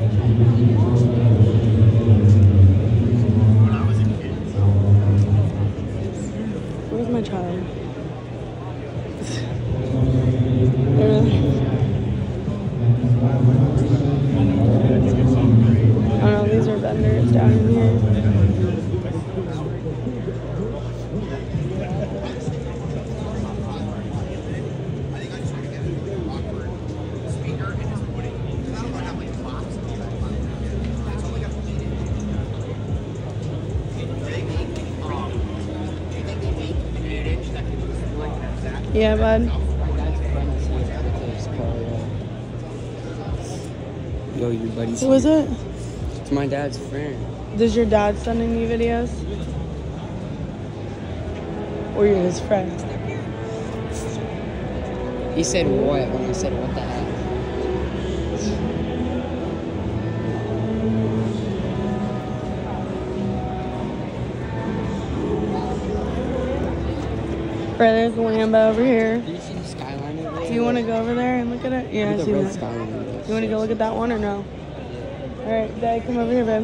Where's my child? I don't know, these are vendors down in here. Yeah, bud. Yo, your buddy's Who is it? It's my dad's friend. Does your dad sending you videos? Or you're his friend? He said what when I said what the heck? Right, there's the Lambo over here. Did you see the skyline over there? Do you want to go over there and look at it? Yeah, I The see red that. skyline. Do you want to go look at that one or no? Alright, Dad, come over here, babe.